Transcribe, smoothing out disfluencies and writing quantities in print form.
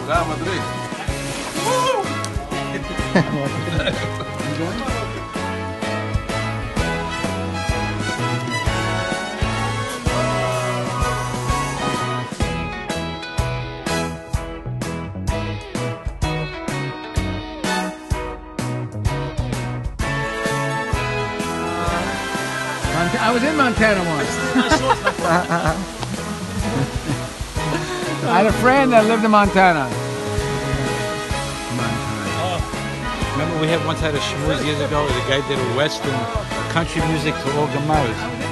I was in Montana once. I had a friend that lived in Montana. Remember we once had a shmooze years ago. The guy did a western country music to all Gemaras.